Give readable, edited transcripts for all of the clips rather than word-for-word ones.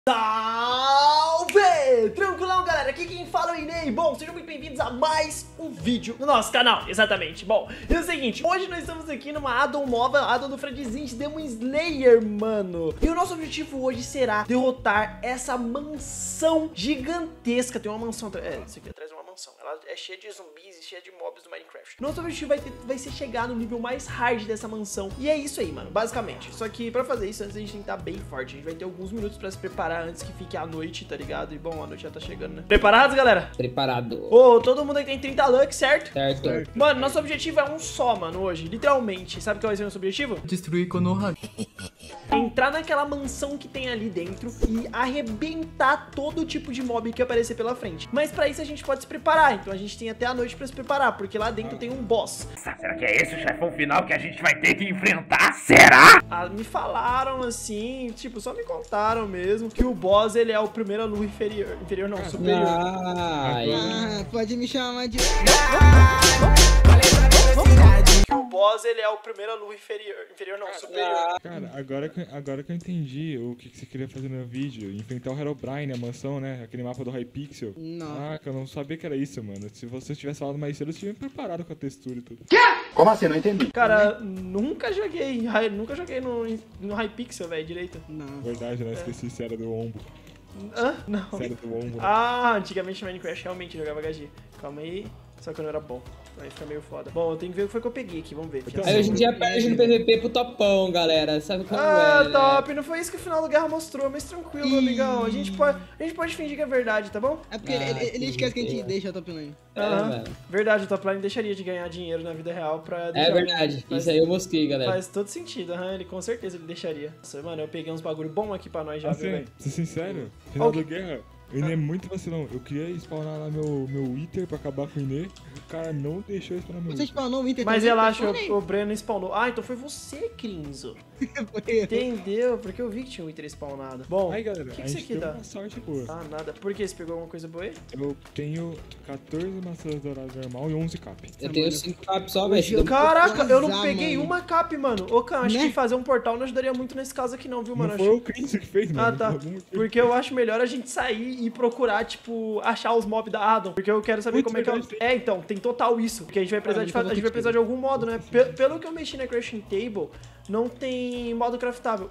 Salve! Tranquilão, galera? Aqui quem fala é o Inei. Bom, sejam muito bem-vindos a mais um vídeo no nosso canal, exatamente. Bom, é o seguinte, hoje nós estamos aqui numa addon nova, addon do Fredzinho Demon Slayer, mano. E o nosso objetivo hoje será derrotar essa mansão gigantesca. Tem uma mansão, isso aqui atrás é uma mansão. Ela é cheia de zumbis e cheia de mobs do Minecraft. Nosso objetivo vai ser chegar no nível mais hard dessa mansão. E é isso aí, mano, basicamente. Só que pra fazer isso, antes a gente tem que estar bem forte. A gente vai ter alguns minutos pra se preparar antes que fique a noite, tá ligado? E bom, a noite já tá chegando, né? Preparados, galera? Preparado. Todo mundo aí tem 30 lux, certo? Certo. Mano, nosso objetivo é um só, mano, hoje. Literalmente. Sabe qual vai ser o nosso objetivo? Destruir Konoha. Entrar naquela mansão que tem ali dentro e arrebentar todo tipo de mob que aparecer pela frente. Mas pra isso a gente pode se preparar. Então a gente tem até a noite pra se preparar, porque lá dentro tem um boss. Será que é esse o chefão final que a gente vai ter que enfrentar? Será? Ah, me falaram assim, tipo, só me contaram mesmo que o boss, ele é o primeiro aluno inferior. Inferior não, superior. Pode me chamar de... Que o boss, ele é o primeiro aluno inferior. Inferior não, superior. Cara, agora que eu entendi o que você queria fazer no vídeo, enfrentar o Herobrine, a mansão, né? Aquele mapa do Hypixel. Não. Eu não sabia que era isso, mano. Se você tivesse falado mais cedo, eu tinha me preparado com a textura e tudo. Como assim? Não entendi. Cara, nunca joguei no Hypixel, velho, direito. Não. Verdade, né? Esqueci se era do Ombo. Hã? Não. Se era do Ombo. Ah, antigamente Minecraft realmente jogava HG. Calma aí. Só que eu não era bom. Aí fica meio foda. Bom, eu tenho que ver o que foi que eu peguei aqui, vamos ver. Aí hoje em dia perde no PVP pro topão, galera. Sabe como Ah, é, né? top. Não foi isso que o final do Guerra mostrou, mas tranquilo, amigão. A gente pode fingir que é verdade, tá bom? É porque ele esquece que a gente deixa a top lane. Aham. Verdade, o top line deixaria de ganhar dinheiro na vida real pra deixar... É verdade. Isso aí eu mosquei, galera. Faz todo sentido, ele com certeza ele deixaria. Nossa, mano, eu peguei uns bagulho bom aqui pra nós já, viu, velho? Ser sincero, final do Guerra, o Inê é muito vacilão. Eu queria spawnar lá meu Wither pra acabar com o Inê. O cara não deixou eu spawnar meu Você Wither. spawnou o Winter Mas também? relaxa, Eu spawnei. o Breno spawnou. Ah, então foi você, Crinzo. Foi. Entendeu? Porque eu vi que tinha um Wither spawnado. Bom, Aí, galera, o que a isso gente aqui deu dá? uma sorte boa. Ah, nada. Por que? Você pegou alguma coisa boa aí? Eu tenho 14 maçãs douradas normal e 11 cap. Eu tenho 5 caps só, velho. Caraca, eu não azar, peguei mano. uma cap, mano. Ô, Cam, acho Né? que fazer um portal não ajudaria muito nesse caso aqui não, viu, mano? Não foi o Cris que fez, mano. Ah, tá. Porque eu acho melhor a gente sair e procurar, tipo, achar os mobs da addon. Porque eu quero saber Putz, como é que verdade, é. Então, tem total isso. Porque a gente vai precisar de a gente vai precisar de algum modo, né? Pelo que eu mexi na crafting table, não tem modo craftável.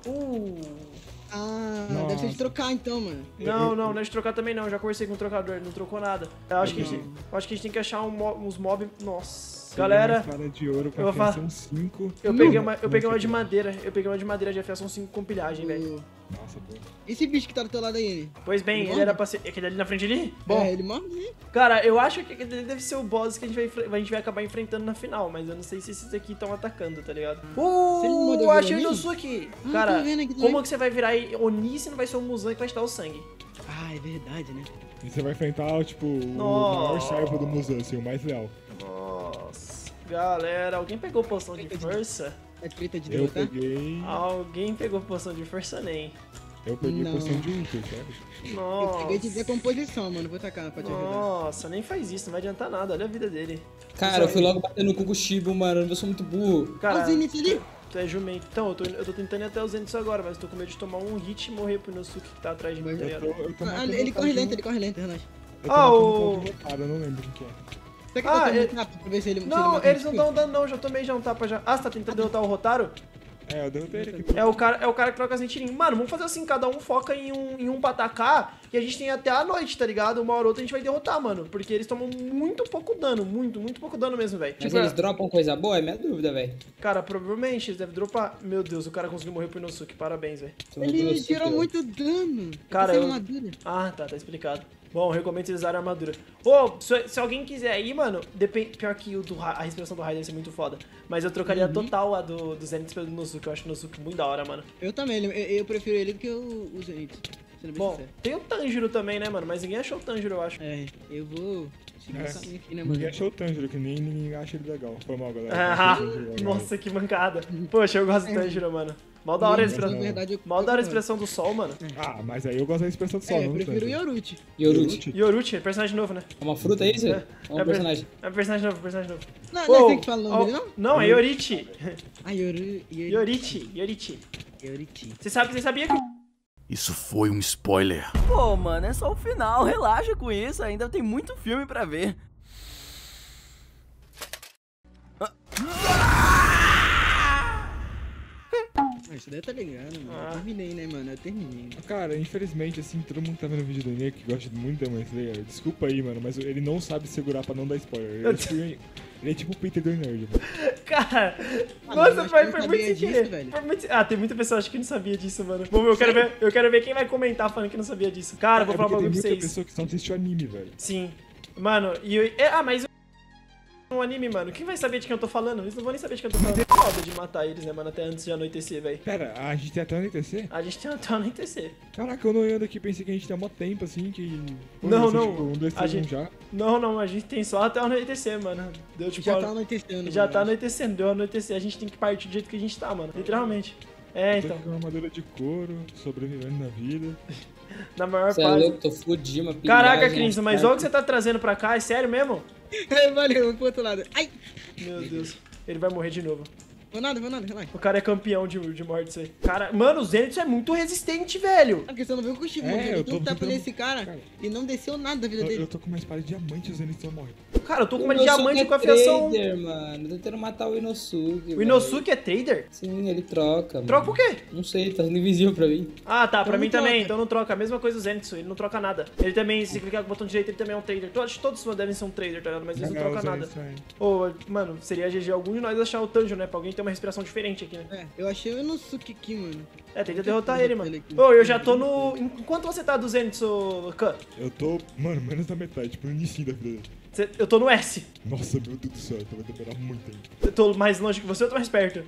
Ah, Nossa. deve ser de trocar então, mano. Não é de trocar também não. Eu já conversei com o trocador, ele não trocou nada. Eu acho que a gente tem que achar uns mobs. Nossa. Galera, Espada de ouro eu vou pra falar- afiação 5. eu peguei uma de madeira. Eu peguei uma de madeira de afiação 5 com pilhagem, velho. Nossa, pô. Esse bicho que tá do teu lado aí, ele? Pois bem, Ele ele era morre? pra ser. Aquele ali na frente ali? Bom, É, ele morre, né? cara, eu acho que aquele deve ser o boss que a gente vai acabar enfrentando na final, mas eu não sei se esses aqui estão atacando, tá ligado? Se ele muda, vira Achei o Oni? Inosuke! Ah, Cara, tô vendo aqui como também. que você vai virar Oni se não vai ser o Muzan que vai te dar o sangue? Ah, é verdade, né? E você vai enfrentar, tipo, o Nossa. maior servo do Musan, assim, o mais leal. Nossa, galera, alguém pegou poção de força? É treta de Eu derrotar? peguei. Alguém pegou poção de força nem. Eu peguei Não. poção de Wither, sabe? Nossa. Eu peguei de decomposição, mano. Vou tacar pra te ajudar. Nossa, nem faz isso, não vai adiantar nada, olha a vida dele. Cara, eu fui logo batendo com o Shibo, mano. Eu sou muito burro. Cara, Olha o Zenith ali. tu é jumento. Então, eu tô tentando ir até os Zeniths agora, mas tô com medo de tomar um hit e morrer pro Inosuke que tá atrás de mim, tá ligado? Eu tô Ah, matando ele o corre tal lento, de ele corre lento, relaxa. Eu tô Ah, matando o- tal de roubado, eu não lembro quem que é. Você quer Ah, que eu tome ele- um tapa pra ver se ele Não, mata eles não o dão dano não, já tomei já um tapa já. Ah, você tá tentando derrotar o Rotaro? É, eu derrotei ele aqui. É o cara que troca as mentirinhas. Mano, vamos fazer assim, cada um foca em um pra atacar e a gente tem até a noite, tá ligado? Uma hora ou outra a gente vai derrotar, mano. Porque eles tomam muito pouco dano, muito pouco dano mesmo, velho. Mas Tipo, eles dropam coisa boa? É minha dúvida, velho. cara, provavelmente eles devem dropar. Meu Deus, o cara conseguiu morrer pro Inosuke, parabéns, velho. Ele tirou muito dano. Cara, Sem eu- armadura. Ah, tá explicado. Bom, eu recomendo eles usarem armadura. Ô, se alguém quiser aí, mano, pior que a respiração do raio deve ser muito foda. Mas eu trocaria total a do Zenith pelo Inosuke. Eu acho o Inosuke muito da hora, mano. Eu também, eu prefiro ele do que o Zenith. Sendo bem Bom, sincero. tem o Tanjiro também, né, mano? Mas ninguém achou o Tanjiro, eu acho. É, eu vou seguir É. esse caminho aqui, né, mano? Ninguém achou o Tanjiro, que nem ninguém acha ele legal. Foi mal, galera. Ah, Eu achei o Tanjiro legal. nossa, que mancada. Poxa, eu gosto do Tanjiro, mano. Mal da hora a Na expressão. verdade, eu- Mal da hora a eu- expressão do sol, mano. Ah, mas aí eu gosto da expressão do sol, É, eu não do prefiro o Tanjiro. Yoruti. Yoruti. Yoruti, é personagem novo, né? É uma fruta isso? É um personagem. É personagem novo, personagem novo. Não, Ô, não é assim que fala o nome dele, não? Não, é Yoriti. Ah, Yoriti. Yoriti. Yoriti. Você sabia que Isso foi um spoiler. Pô, mano, é só o final. Relaxa com isso. Ainda tem muito filme pra ver. Isso daí tá ligado, mano. Eu terminei, né, mano? Eu terminei. Cara, infelizmente, assim, todo mundo que tá vendo o vídeo do Enê, que gosta muito de Demon Slayer, desculpa aí, mano, mas ele não sabe segurar pra não dar spoiler. Ele é tipo o Peter do Nerd, mano. Cara, Ah, nossa, mas foi eu não muito sabia sem disso, querer. velho. Foi muito- Ah, tem muita pessoa acho que não sabia disso, mano. Vamos ver, eu quero ver quem vai comentar falando que não sabia disso. Cara, eu vou falar um porque bagulho pra tem muita vocês. pessoa que só assistiu anime, velho. Sim. Mano, mas um anime, mano. Quem vai saber de quem eu tô falando? Eles não vão nem saber de quem eu tô falando. É foda de matar eles, né, mano? Até antes de anoitecer, velho. Pera, a gente tem até o NTC? A gente tem até anoitecer. Caraca, eu não ando aqui, pensei que a gente tem mó tempo, assim, que... Pô, Não, ia ser, não. Tipo, 1, 2, A 3, 1 gente- já. Não, a gente tem só até anoitecer, mano. Deu tipo. Já tá anoitecendo. Já mano. tá anoitecendo, deu anoitecer. A gente tem que partir do jeito que a gente tá, mano. Literalmente. É, Tô então. com uma armadura de couro, sobrevivendo na vida. Na maior Você é parte. louco, tô fudido, uma Caraca, pilhagem, Cris, mas olha o que você tá trazendo pra cá, é sério mesmo? Valeu, vou pro outro lado. Ai! Meu Deus. Ele vai morrer de novo. Vou nada, relaxa. O cara é campeão de morte, isso aí. Cara, mano, o Zenitsu é muito resistente, velho. A questão não veio com o Shibuya, É, ele eu deu um tô tapa tentando- nesse cara Cara. e não desceu nada da vida dele. Eu tô com uma espada de diamante e os Zeniths morrem. Cara, eu tô com O uma Inosuke diamante é com afiação. trader, mano. Tô tentando matar o Inosuke. O Inosuke é trader? Sim, ele troca, mano. Troca o quê? Não sei, tá sendo invisível pra mim. Ah, tá, pra Então mim não também, troca. então não troca. A mesma coisa o Zenitsu, ele não troca nada. Ele também, se clicar com o botão direito, ele também é um trader. Acho que todos devem ser um trader, tá ligado? Mas eles não trocam nada. Ô, mano, seria GG algum de nós achar o Tanjiro, né? Pra alguém ter uma respiração diferente aqui, né? É, eu achei o Inosuke aqui, mano. É, tenta derrotar ele, mano. aqui. Ô, eu já tô no... Enquanto você tá do Zenitsu, Khan? Eu tô, mano, menos da metade, tipo, no início da vida dele. Eu tô no S. Nossa, meu Deus do céu, então vai demorar muito tempo. Eu tô mais longe que você ou tô mais perto?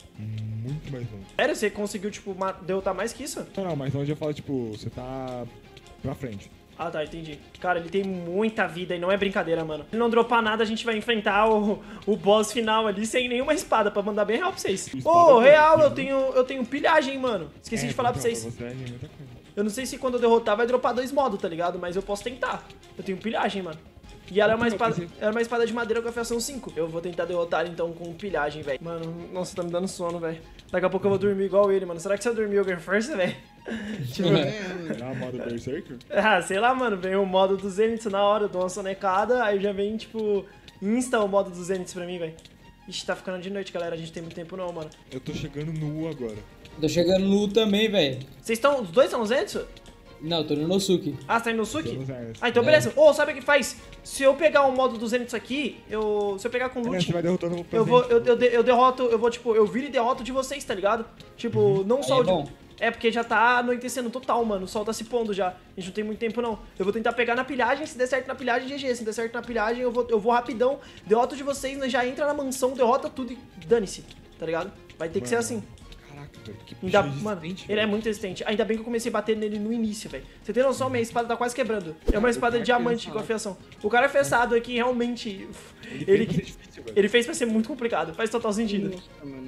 Muito mais longe. Sério, você conseguiu, tipo, derrotar mais que isso? Não, mas longe eu falo, tipo, você tá pra frente. Ah, tá, entendi. Cara, ele tem muita vida e não é brincadeira, mano. Se ele não dropar nada, a gente vai enfrentar o boss final ali sem nenhuma espada, pra mandar bem real pra vocês. Espada Ô, é real, tranquilo, eu tenho pilhagem, mano. Esqueci de falar pra vocês. Você é muita coisa. Eu não sei se quando eu derrotar vai dropar 2 modos, tá ligado? Mas eu posso tentar. Eu tenho pilhagem, mano. E ela é uma espada de madeira com afiação 5. Eu vou tentar derrotar então com pilhagem, velho. Mano, nossa, tá me dando sono, velho. Daqui a pouco eu vou dormir igual ele, mano. Será que se eu dormir eu ganho força, velho? Tipo, mano. Será a moda Berserker? ah, sei lá, mano. Vem o modo do Zenitsu na hora, eu dou uma sonecada, aí já vem, tipo, insta o modo do Zenitsu pra mim, velho. Ixi, tá ficando de noite, galera. A gente tem muito tempo não, mano. Eu tô chegando no U agora. Tô chegando no também, velho. Vocês estão... Os dois estão no Zenitsu? Não, tô no Inosuke. Ah, você tá indo no Suki? Tô no Zenitsu. Ah, então beleza. Ô, sabe o que faz? Se eu pegar o modo do Zenitsu aqui, se eu pegar com É, loot... você vai derrotando o Eu derroto, eu viro e derroto de vocês, tá ligado? Tipo, não só Aí é o de... bom. É, porque já tá anoitecendo total, mano. O sol tá se pondo já. A gente não tem muito tempo, não. Eu vou tentar pegar na pilhagem. Se der certo na pilhagem, GG. Se der certo na pilhagem, eu vou rapidão. Derroto de vocês, nós já entra na mansão, derrota tudo e dane-se. Tá ligado? Vai ter que ser assim. Caraca, velho, que Ainda, bicho mano, resistente, ele é velho. muito resistente. Ainda bem que eu comecei a bater nele no início, velho. Você tem noção? Minha espada tá quase quebrando. É uma espada de diamante com afiação. O cara é fessado aqui, realmente... Ele fez pra ser difícil, velho. Ele fez pra ser muito complicado. Faz total sentido. Nossa, mano.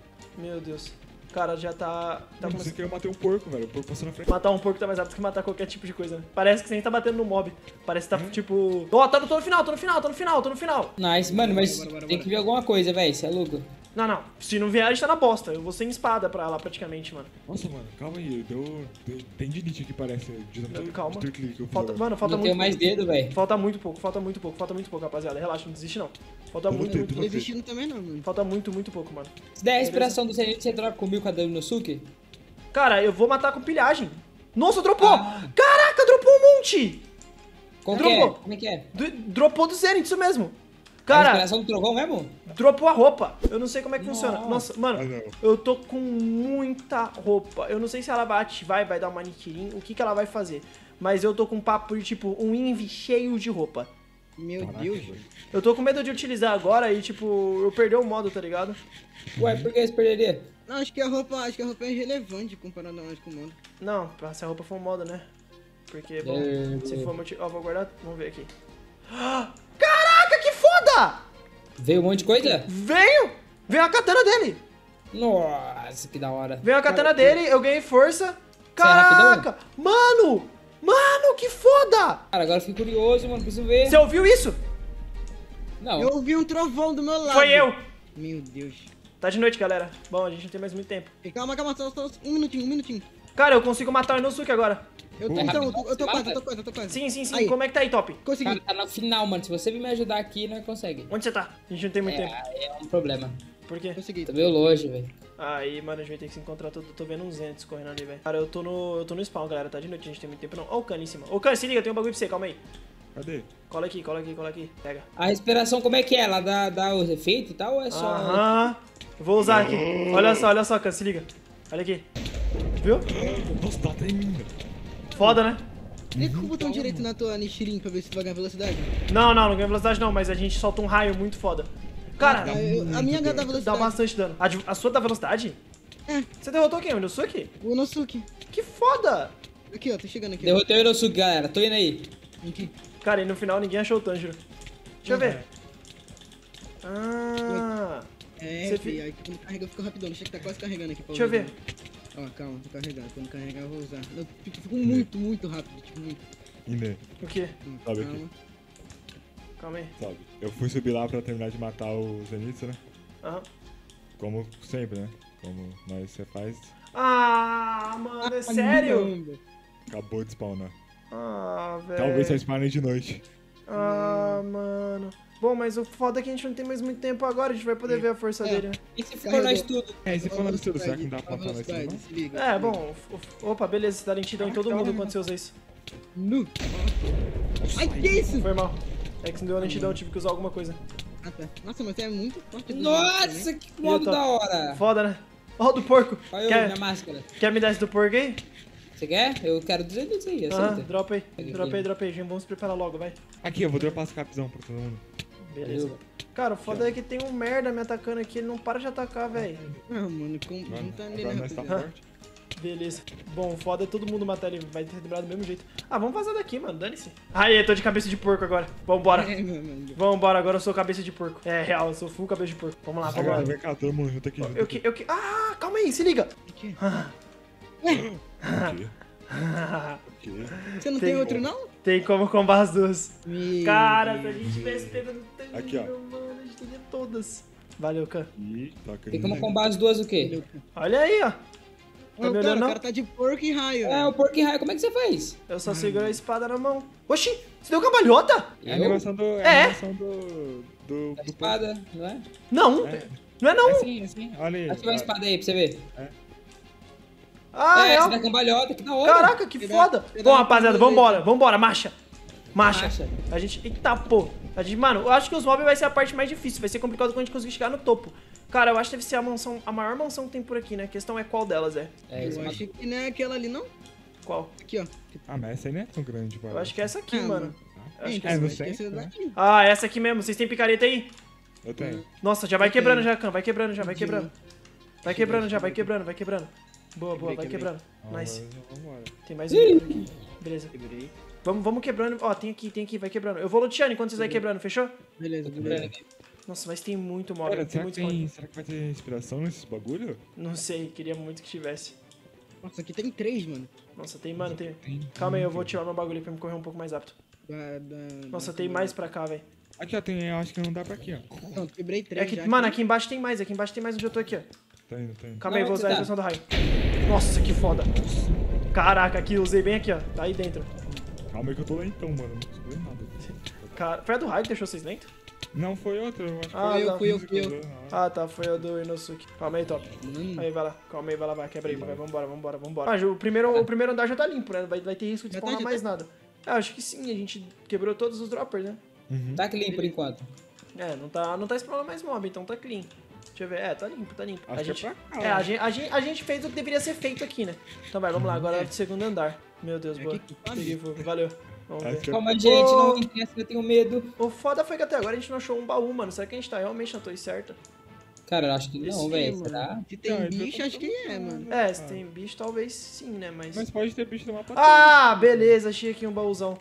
Meu Deus. Cara, já tá Mano, começando. você quer matar um porco, velho. O porco passou na frente. Matar um porco tá mais rápido que matar qualquer tipo de coisa, né? Parece que você nem tá batendo no mob. Parece que tá, tipo... Ó, tô no final. Nice, mano, mas Bora. tem que ver alguma coisa, velho. Você é louco. Não. Se não vier, a gente tá na bosta. Eu vou sem espada pra lá, praticamente, mano. Nossa, mano, calma aí. Tem dinite aqui, parece. Calma. De clique, eu Falta fiz, muito Não tenho pouco. mais dedo, velho. Falta muito pouco, rapaziada. Relaxa, não desiste, não. Falta muito Não tô pouco. desistindo também, não, mano. Falta muito pouco, mano. Se der a respiração do Zenith, você troca comigo com a do Inosuke? Cara, eu vou matar com pilhagem. Nossa, dropou! Caraca, dropou um monte! Qual que é? Dropou. Como é que é? Dropou do Zenith, isso mesmo. A Cara, respiração do trovão mesmo? dropou a roupa. Eu não sei como é que funciona. Nossa, mano, Ah, não. eu tô com muita roupa. Eu não sei se ela vai dar uma aniquilim, o que ela vai fazer. Mas eu tô com um papo de, tipo, um envy cheio de roupa. Meu Caraca, Deus. velho. Eu tô com medo de utilizar agora e, tipo, eu perder o modo, tá ligado? Ué, por que você perderia? Não, acho que a roupa é irrelevante comparado ao com o mundo. Não, se a roupa for um modo, né? Porque, bom, se for motivo... Ó, vou guardar, vamos ver aqui. Caraca, que foda! Veio um monte de coisa? Veio a katana dele. Nossa, que da hora. Veio a katana dele, eu ganhei força. Você é rapidão? Caraca! Mano, que foda! Cara, agora eu fiquei curioso, mano. Preciso ver. Você ouviu isso? Não. Eu ouvi um trovão do meu lado. Foi eu! Meu Deus. Tá de noite, galera. Bom, a gente não tem mais muito tempo. E calma, só um minutinho. Cara, eu consigo matar o Inosuke agora. Eu tô quase. Sim. Aí. Como é que tá aí, Top? Consegui. Cara, tá no final, mano. Se você vir me ajudar aqui, não consegue. Onde você tá? A gente não tem muito tempo. É um problema. Por quê? Consegui. Tô meio longe, velho. Aí, mano, a gente vai ter que se encontrar todo. Tô vendo uns entes correndo ali, velho. Cara, eu tô no spawn, galera. Tá de noite, a gente tem muito tempo não. Ó o Khan em cima. Ô, Khan, se liga, tem um bagulho pra você, calma aí. Cadê? Cola aqui. Pega. A respiração, como é que é? Ela dá os efeitos e tal ou é só... Aham. Eu vou usar aqui. Olha só, Khan, se liga. Olha aqui. Viu? Nossa, tá até em mim, velho. Foda, né? Clica com o botão direito na tua Nichirin pra ver se tu vai ganhar velocidade. Não ganha velocidade não, mas a gente solta um raio muito foda. Cara, A minha dá dá velocidade. bastante dano. A sua dá velocidade? É. Você derrotou quem? O Inosuke? O Inosuke. Que foda! Aqui, ó, tô chegando aqui. ó. Derrotei o Inosuke, galera. Tô indo aí. Aqui. Cara, e no final ninguém achou o Tanjiro. Deixa eu ver. Ah, É, Você filho, aí quando carrega fica rapidão. Deixa que tá quase carregando aqui. Pra deixa eu usar. ver. Ó, calma, tô carregando. Quando carregar eu vou usar. Eu fico muito rápido, tipo, muito. Ine, O quê? Sabe Calma. aqui. Calma aí. sabe? Eu fui subir lá pra terminar de matar o Zenitsu, né? Aham. Como sempre, né? Como nós você faz, Ah, mano, é sério? Caramba. acabou de spawnar. Ah, velho. Talvez só spawnem de noite. Ah, mano. Bom, mas o foda é que a gente não tem mais muito tempo agora, a gente vai poder ver a força dele, né? E se for Carregou. nós tudo? É, se for nós tudo, será que não dá pra Ó a matar nós tudo, velocidade, não? se liga. É, bom. Opa, beleza, você dá lentidão em todo mundo quando você usa isso. Nu. Ai, que isso? Foi mal. É que se não deu a lentidão, eu tive que usar alguma coisa. Ah, tá. Nossa, mas é muito forte. do Nossa, jeito, né? que modo Tô- da hora. Foda, né? Ó, o do porco. Olha eu, Quer, minha máscara. quer me dar esse do porco aí? Você quer? Eu quero 200 aí, Aham, aceita. dropa aí. Gente, vamos se preparar logo, vai. Aqui, eu vou dropar as capzão pra todo mundo. Beleza. Cara, o foda é que tem um merda me atacando aqui, ele não para de atacar, velho. Ah, mano, não tá nele, Agora nós tá rapaziada. forte. Beleza. Bom, o foda é todo mundo matar ele, vai ter demorado do mesmo jeito. Ah, vamos vazar daqui, mano, dane-se. Aí, eu tô de cabeça de porco agora. Vambora. É, meu mano. Vambora, agora eu sou cabeça de porco. É real, eu sou full cabeça de porco. Vamos lá, vamos Agora, lá. vem cá, todo mundo junto aqui. junto aqui. Ah, calma aí, se liga. O quê? Aqui. Você não Tem- tem outro, não? Tem como combar as duas. Meu Cara, se Deus. a gente tivesse pegando tanto, Aqui, ó. mano, a gente teria todas. Valeu, Khan. E toca Tem no- como combar as duas o quê? Olha aí, ó. Ô, me cara, olhando, o não? cara tá de porco e raio. É, velho. o porco e raio, como é que você faz? Eu só seguro a espada na mão. Oxi, você deu cambalhota? É a animação do... É É? a animação do... A espada, não é? Não, É. não é não. É assim, olha aí. Ativa a espada aí pra você ver. Ah, é, você ó. dá cambalhota, que da hora. Caraca, que Você dá- foda. você dá Bom, uma rapaziada, cambalhota. vambora, marcha. Marcha. A gente... Eita, pô. A gente, mano, eu acho que os mobs vai ser a parte mais difícil. Vai ser complicado quando a gente conseguir chegar no topo. Cara, eu acho que deve ser a maior mansão que tem por aqui, né? A questão é qual delas é. É, isso Eu é acho que não é aquela ali, não? Qual? Aqui, ó. Ah, mas essa aí não é tão grande, Eu acho que é essa aqui, Ah, mano. Eu acho que é É, essa. no Acho que centro, essa né? daqui. Ah, essa aqui mesmo. Vocês têm picareta aí? Eu tenho. Nossa, já vai Eu quebrando tenho. já, Khan. Vai quebrando já, vai quebrando. Vai quebrando já, vai quebrando, vai quebrando. Boa, vai quebrei. quebrando. Ah, Nice. mas vambora. Tem mais um aqui. Beleza. Quebrei. Vamos quebrando. Ó, tem aqui, vai quebrando. Eu vou luteando enquanto vocês vai quebrando, fechou? Beleza, beleza. Nossa, mas tem muito mob, Cara, tem será que, muito mob. será que vai ter inspiração nesses bagulho? Não sei, queria muito que tivesse. Nossa, aqui tem 3, mano. Nossa, tem, mano, tem. Calma aí, eu vou tirar meu bagulho pra me correr um pouco mais rápido. Nossa, tem mais pra cá, velho. Aqui, ó, tem... Eu acho que não dá pra aqui, ó. Pronto, quebrei 3 É que, mano, aqui embaixo tem mais onde eu tô aqui, ó. Tá indo, tá indo. Calma aí, Não, vou usar a tá. expressão do raio. Nossa, que foda. Caraca, aqui, usei bem aqui, ó. Tá aí dentro. Calma aí que eu tô lentão, mano. Não consigo ver nada. Cara, foi a do raio que deixou vocês lentos? Não, foi outra, eu acho que Ah, foi tá. fui eu. Ah, tá, foi a do Inosuke. Calma aí, top. Aí, vai lá. Calma aí, vai lá, vai. Quebra aí, vai. Vambora. Ah, o primeiro andar já tá limpo, né? Vai ter risco de Já tá, spawnar já mais nada. Ah, acho que sim, a gente quebrou todos os droppers, né? Tá clean por enquanto. É, não tá spawnando mais mob, então tá clean. Deixa eu ver. É, tá limpo. Acho A gente, que é pra cá, é, a gente fez o que deveria ser feito aqui, né? Então vai, vamos lá. Agora é do segundo andar. Meu Deus, boa. aqui que tá Peguei fogo. Valeu. Vamos Acho ver. que é- Calma, gente, não interessa, eu tenho medo. O foda foi que até agora a gente não achou um baú, mano. Será que a gente tá realmente na torre certa? Cara, eu acho que não, Sim, velho. mano. Será? Se tem Não, bicho, então acho que é, mano. É, se tem bicho, talvez sim, né? Mas pode ter bicho do mapa Ah, beleza, achei aqui um baúzão.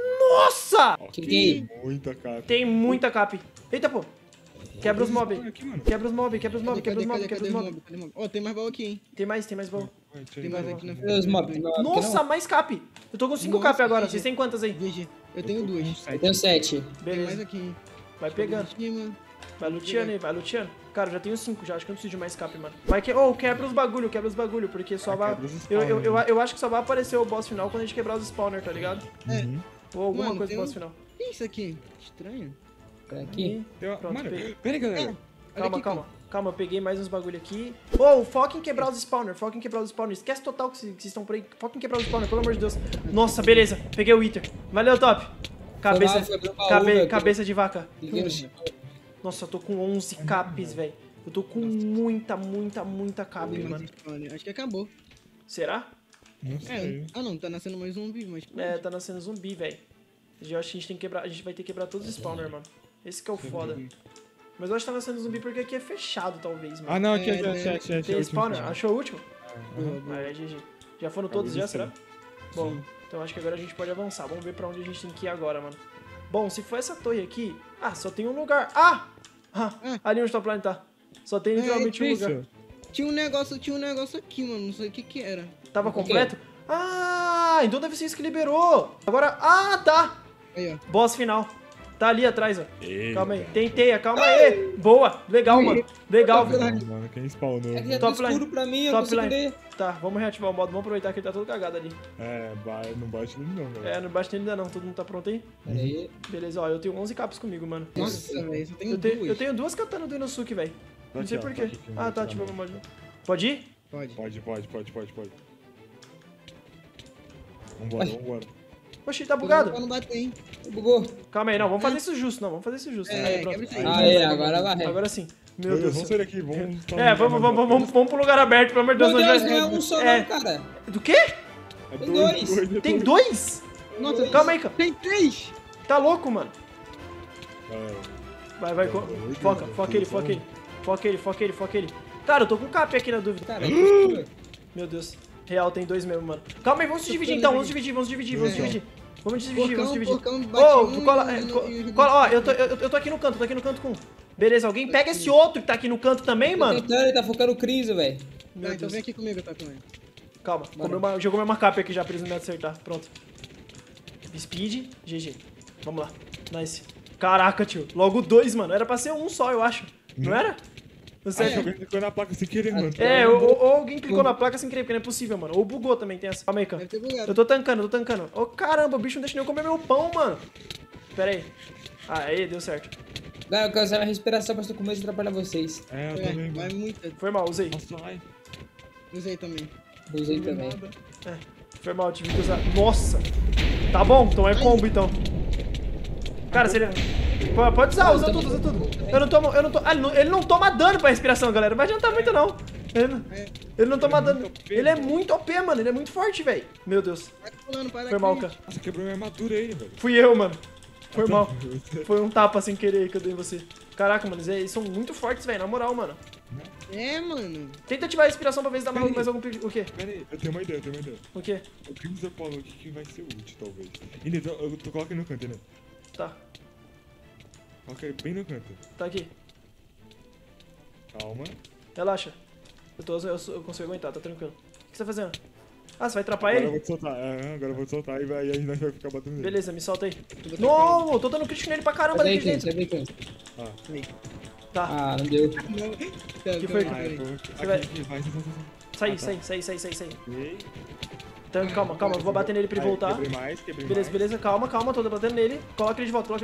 Nossa! todo. Que tem aí? Muita cara. Tem muita cap. Eita, pô. Quebra os mob. Aqui, mano. Quebra os mob. Cadê os mob? Ó, tem mais baú aqui, hein? Tem mais baú. Vai, deixa eu Tem ir. mais aqui na Cadê os mobs? Tem mob aqui, Nossa, mais cap. Eu tô com 5 cap Nossa, agora. gente. Vocês têm quantas aí? VG. Eu tenho 2. não? Eu tenho 7. Tem mais Beleza. aqui, hein? Vai pegando. Em cima. Vai luteando aí, vai luteando. Cara, eu já tenho 5 já, acho que eu não preciso de mais escape, mano. Vai que... Oh, quebra os bagulho, porque só vai... Eu acho que só vai aparecer o boss final quando a gente quebrar os spawner, tá ligado? Ou alguma Mano, coisa tem do boss final. O que é isso aqui? Estranho. Aqui. Pronto, Mano, peguei. pera aí, galera. Olha Calma, aqui, calma. Calma, eu peguei mais uns bagulho aqui. Oh, foca em quebrar os spawner, foca em quebrar os spawner. Esquece total que vocês estão por aí. Foca em quebrar os spawner, pelo amor de Deus. Nossa, beleza. Peguei o Wither. Valeu, top. Cabeça, cabeça de vaca. Nossa, eu tô com 11 capes, velho. Eu tô com muita cape, mano. Acho que acabou. Será? Não sei. Ah não, tá nascendo mais zumbi, mas... É, tá nascendo zumbi, velho. Eu acho que a gente tem que quebrar. A gente vai ter que quebrar todos os spawner, mano. Esse que é o foda. Mas eu acho que tá nascendo zumbi porque aqui é fechado, talvez, mano. Ah, não, aqui achei. Tem spawner? Achou o último? Boa. Ah, é GG. Já foram todos já, será? Sim. Bom, então acho que agora a gente pode avançar. Vamos ver pra onde a gente tem que ir agora, mano. Bom, se for essa torre aqui... Ah, só tem um lugar. Ali onde o Topline tá. Só tem literalmente um lugar. Tinha um negócio aqui, mano. Não sei o que era. Tava completo? Ah, então deve ser isso que liberou. Agora... Ah, tá. Aí, ó. Boss final. Tá ali atrás, ó. Eita. Calma aí. Tentei, calma aí. Boa. Legal, mano. Legal, velho. Mano, quem spawnou? É que já tá Top line. escuro pra mim, eu Top consigo line. ler. Tá, vamos reativar o modo. Vamos aproveitar que ele tá todo cagado ali. Não bate nele não, galera. É, não bate nele ainda não. Todo mundo tá pronto aí? Pera aí. Beleza, ó. Eu tenho 11 capas comigo, mano. Nossa, velho. Só tenho Eu duas. tenho 2 katanas do Inosuke, velho. Não sei porquê. Ah, tá. Ativou o mod. Pode ir? Pode. Pode. Vambora. Oxi, tá bugado. Pra não bater, hein. Bugou. Calma aí, não. Vamos fazer isso justo, não. Vamos fazer isso justo. Aí, pronto. quebra isso aí. Aí, agora vai. Agora sim. Meu Meu Deus, Deus. vamos sair daqui, vamos... É, vamos pro lugar aberto, pelo amor de Deus. Meu onde Deus, vai- não é um só É. não, cara. Do quê? É Tem dois. Tem 2? Nossa, Calma aí, cara. tem 3. Tá louco, mano. É, Vai. Foca ele. Cara, eu tô com cap aqui na dúvida. Cara, é escuro. Meu Deus. Real, tem 2 mesmo, mano. Calma aí, vamos se dividir então. Vamos dividir. Vamos dividir. Porcão, Ô, bate um cola, ó, eu tô aqui no canto, com um. Beleza, alguém pega esse outro que tá aqui no canto também, Tô mano. tentando, ele tá focando o Cris, velho. Meu Tá, então Deus. vem aqui comigo, tá, também. Calma, jogou minha cap aqui já pra eles não me acertar. Pronto. Speed, GG. Vamos lá. Nice. Caraca, tio. Logo 2, mano. Era pra ser um só, eu acho. Não era? Não sei. Acho que alguém clicou na placa sem querer, mano. É, ou alguém clicou na placa sem querer, porque não é possível, mano. Ou bugou também, tem essa. Calma aí, cara. Deve ter bugado. Eu tô tancando. Ô, caramba, o bicho não deixa nem eu comer meu pão, mano. Pera aí. Ah, aí, deu certo. Galera, eu quero usar minha respiração, mas tô com medo de atrapalhar vocês. É, eu É, também, vai mano. muito. Foi mal, usei. Nossa, ai. Usei também. Usei também. Foi mal, tive que usar. Nossa. Tá bom, então é combo, então. Cara, se ele... Pode usar, usa tudo. Eu não tomo... Ah, ele não toma dano pra respiração, galera. Não vai adiantar muito, não. Ele não toma dano. Ele é muito OP, mano. Ele é muito forte, velho. Meu Deus. Vai pulando, para Foi mal, cara. Nossa, quebrou minha armadura aí, velho. Fui eu, mano. Foi mal. Foi um tapa sem querer que eu dei em você. Caraca, mano, eles são muito fortes, velho. Na moral, mano. É, mano. Tenta ativar a respiração pra ver se dá mais algum... O quê? Pera aí, eu tenho uma ideia. O quê? O Crimson falou que vai ser útil, talvez. Então, eu coloco ele no canto, né? Tá. Coloca ele bem no canto. Tá aqui. Calma. Relaxa. Eu consigo aguentar, tá tranquilo. O que você tá fazendo? Ah, você vai atrapar Agora eu ele? vou te soltar. Agora eu vou te soltar e aí a gente vai ficar batendo nele. Beleza, me solta aí. Não, eu tô dando crítico nele pra caramba Sai daqui daí, dentro. Cris, sai daí, Cris. Tá, Ah, não deu. Que foi? Ah, eu tô... vai- Aqui, vai. sai. Ok. Então, calma, eu vou bater nele pra ele Aí, voltar. Quebrei mais. Beleza, calma, tô batendo nele. Coloca ele de volta.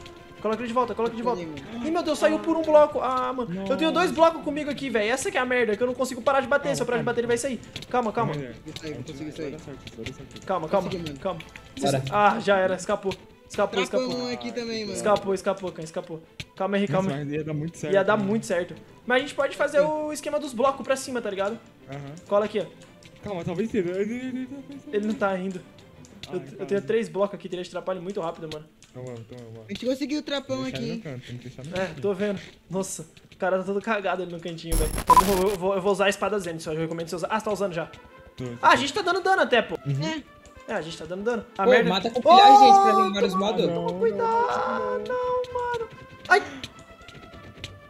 Ih, meu Deus, saiu por um bloco. Ah, mano. Eu tenho 2 blocos comigo aqui, velho. Essa que é a merda, que eu não consigo parar de bater. Se eu parar de bater, ele vai sair. Calma. Consegui sair. Calma. Consegui, mano. Bora. Ah, já era, escapou. Trapão aqui também, mano. Escapou, Cães, escapou. Calma aí. Mas ia dar muito certo. Ia dar né? muito certo. Mas a gente pode fazer o esquema dos blocos pra cima, tá ligado? Aham. Cola aqui, ó. Calma, talvez ele... Ele não tá indo. Eu tenho 3 blocos aqui, teria te atrapalhar muito rápido, mano. Então vamos. A gente conseguiu o trapão Deixar aqui, ele no hein. canto, tem que deixar no É, canto. tô vendo. Nossa, o cara tá todo cagado ali no cantinho, velho. Eu vou usar a espada Zen, só eu recomendo você usar. Ah, você tá usando já. Ah, a gente tá dando dano até, pô. É, a gente tá dando dano. A Pô, merda... mata com pilhar, gente, pra vir vários modos. Toma cuidado, não, mano. Ai!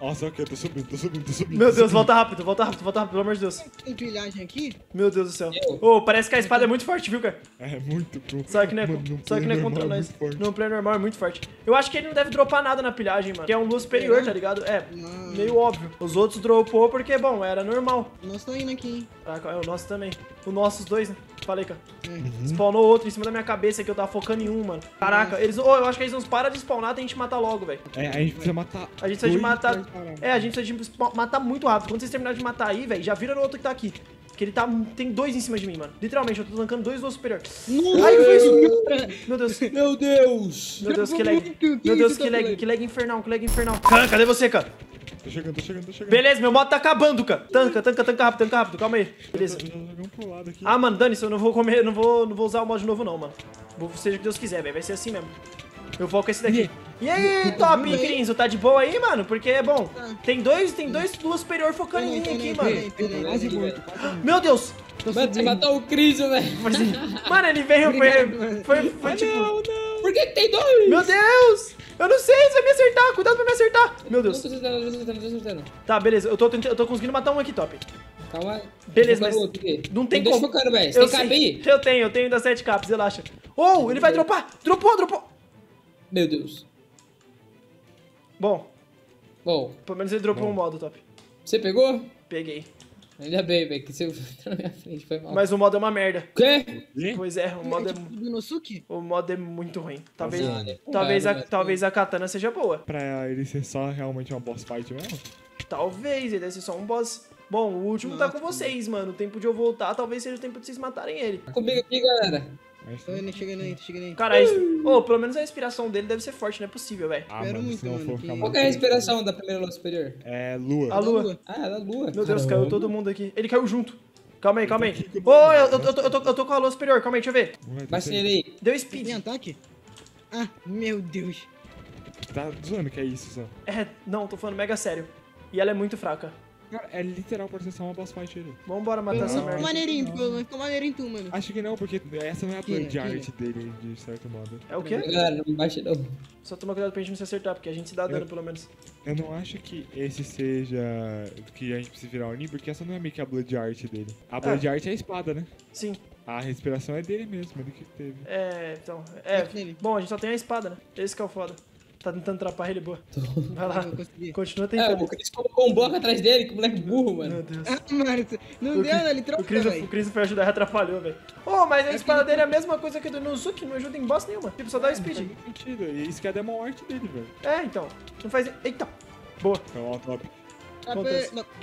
Nossa, ok, eu tô subindo. Meu Deus, volta rápido, pelo amor de Deus. Tem pilhagem aqui? Meu Deus do céu. Eu. Ô, parece que a espada é muito forte, viu, cara? É muito cool. Só que não é, Mano, num só que não é play contra normal nós. muito forte. No player normal é muito forte. Eu acho que ele não deve dropar nada na pilhagem, mano. Que é um lua superior, tá ligado? É, Não. meio óbvio. Os outros dropou porque, bom, era normal. Nós tô indo aqui, hein? Ah, é o nosso também. O nosso, os dois, né? Falei, cara. É. Spawnou outro em cima da minha cabeça que eu tava focando em um, mano. Caraca, eles. Ô, eu acho que eles não param de spawnar até a gente matar logo, velho. É, a gente precisa matar. A gente precisa de dois matar. pra parar. É, a gente precisa de matar muito rápido. Quando vocês terminarem de matar aí, velho, já vira no outro que tá aqui. Porque ele tá. Tem dois em cima de mim, mano. Literalmente, eu tô tancando dois do superior. Nossa, Ai, que foi isso? Meu Deus. Meu Deus! Meu Deus, que Travou lag. muito. Meu Deus, isso, que lag. moleque? Que lag infernal, que lag infernal. Cara, cadê você, cara? Tô chegando. Beleza, meu modo tá acabando, cara. Tanca rápido. Calma aí. Beleza. Já joguei um pro lado aqui. Ah, mano, dane-se, eu não vou comer, não vou usar o mod novo não, mano. Seja o que Deus quiser, velho, vai ser assim mesmo. Eu foco esse daqui. E aí, top, Crinzo, tá de boa aí, mano? Porque é bom. Tem dois duas superior focando em mim aqui, mano. Quase morto. Meu Deus! Mano, você matou o Crinzo, velho. Mano, ele veio, foi tipo... Não. Por que tem dois? Meu Deus! Eu não sei, você vai me acertar, cuidado pra me acertar. Meu Não Deus. tô acertando. Tá, beleza, eu tô conseguindo matar um aqui, top. Calma aí. Beleza, Focar mas no outro aqui. não tem dois como. focando, velho. Você Eu tem cabo aí? Eu tenho ainda 7 caps, relaxa. Oh, ele vai dropar! Dropou! Meu Deus. Bom, Bom, pelo menos ele dropou um modo, top. você pegou? Peguei. Ainda bem, velho, que você tá na minha frente, foi mal. Mas o modo é uma merda. O quê? Pois é, o modo é... Inosuke? O modo é muito ruim. Talvez, Mas- talvez a katana seja boa. Pra ele ser só realmente uma boss fight mesmo? Talvez, ele deve ser só um boss. Bom, o último tá com vocês, mano. O tempo de eu voltar, talvez seja o tempo de vocês matarem ele. Tá comigo aqui, galera. Mas, Tô indo, chegando aí. Cara, pelo menos a inspiração dele deve ser forte, não é possível, velho. ah, Espero mano, muito, se não mano, for que- ficar Qual que é a respiração da primeira lua superior? É lua. A lua. Ah, é da lua. Meu Deus, Caramba. caiu todo mundo aqui. Ele caiu junto. Calma aí. Tá Ô, eu tô com a lua superior, calma aí, deixa eu ver. Vai ser ele aí. Deu Tem speed. ataque? Ah, meu Deus. Tá zoando que é isso só. É, não, tô falando mega sério. E ela é muito fraca. Cara, é literal pra ser só uma boss fight ele. Vambora matar essa Ficou merda. maneirinho, ficou maneirinho tu, mano. Acho que não, porque essa não é a play de Kira. art dele, de certo modo. É o quê? Galera, não me baixe não. Só toma cuidado pra gente não se acertar, porque a gente se dá dano, pelo menos. Eu não acho que esse seja que a gente precisa virar Oni, porque essa não é meio que a blood art dele. A blood art é a espada, né? Sim. A respiração é dele mesmo, ele que teve. É, então. É. Bate nele. Bom, a gente só tem a espada, né? Esse que é o foda. Tá tentando atrapalhar ele, boa. Vai lá. Eu consegui. Continua É, tentando. o Cris colocou um bloco atrás dele, que moleque burro, mano. Meu Deus. Ah, mano, não O deu, né? Ele O trocou, Cris, o velho. Cris foi ajudar e atrapalhou, velho. Oh, mas a É espada que- dele é a mesma coisa que a do Inosuke, não ajuda em boss nenhuma. Tipo, só dá Não speed. faz muito sentido. E isso que é a demon art dele, velho. É, então. Não faz. Eita! Boa. Então, ó, top. Acontece. Não.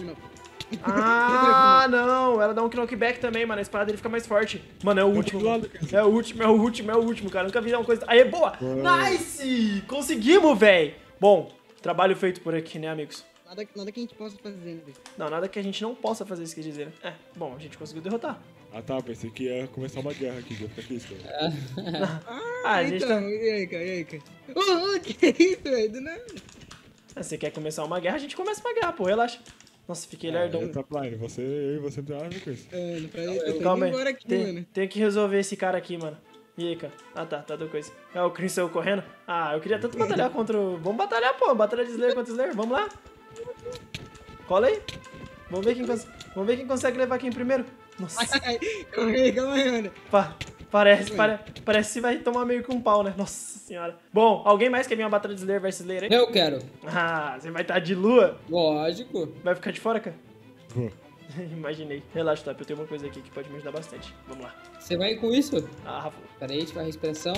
Ah, não. Ela dá um knockback também, mano. A espada dele fica mais forte. Mano, é o último. do lado, cara. É o último, cara. Nunca vi uma coisa. Aí, boa! Nice! Conseguimos, velho! Bom, trabalho feito por aqui, né, amigos? Nada que a gente possa fazer, né, velho? Não, nada que a gente não possa fazer, isso quer dizer. É, bom, a gente conseguiu derrotar. Ah tá, pensei que ia começar uma guerra aqui, ia ficar aqui, cara. Ah, a gente então, tá... e aí, cara? Ô, que isso, velho? Do nada. Ah, você quer começar uma guerra, a gente começa uma guerra, pô, relaxa. Nossa, fiquei lerdão. Top line, eu e você não tem nada a ver com isso. Eu tô Calma indo embora aí, aqui, mano. tenho que resolver esse cara aqui, mano. E aí, cara? Ah, tá dando coisa. É o Chris saiu correndo? Ah, eu queria tanto batalhar contra o... Vamos batalhar, pô, batalha de Slayer contra Slayer, vamos lá. Cola aí. Vamos ver quem consegue levar quem primeiro. Nossa, Calma aí, mano. parece que vai tomar meio que um pau, né? Nossa senhora. Bom, alguém mais quer vir uma batalha de Slayer versus Slayer aí? Eu quero. Ah, você vai estar de lua? Lógico. Vai ficar de fora, cara? Vou. Imaginei. Relaxa, Top, eu tenho uma coisa aqui que pode me ajudar bastante. Vamos lá. Você vai com isso? Ah, Rafa. Pera aí, tipo, a respiração.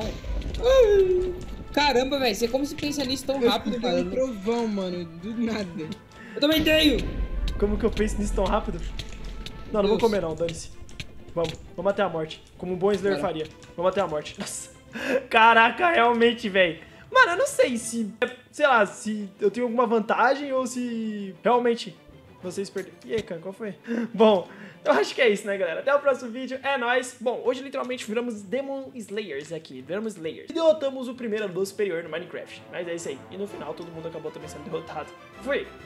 Caramba, velho, você como se pensa nisso tão rápido, Eu cara? um trovão, mano. Do nada. Eu também tenho! Como que eu penso nisso tão rápido? Não, não vou Deus. comer não, dane-se. Vamos até a morte. Como um bom Slayer Bora. faria. Vamos até a morte. Nossa. Caraca, realmente, velho. Mano, eu não sei se... Sei lá, se eu tenho alguma vantagem ou se... Realmente... Vocês perderam. E aí, cara, qual foi? Bom, eu acho que é isso, né, galera? Até o próximo vídeo. É nóis. Bom, hoje literalmente viramos Demon Slayers aqui. Viramos Slayers. E derrotamos o primeiro lua superior no Minecraft. Mas é isso aí. E no final todo mundo acabou também sendo derrotado. Fui!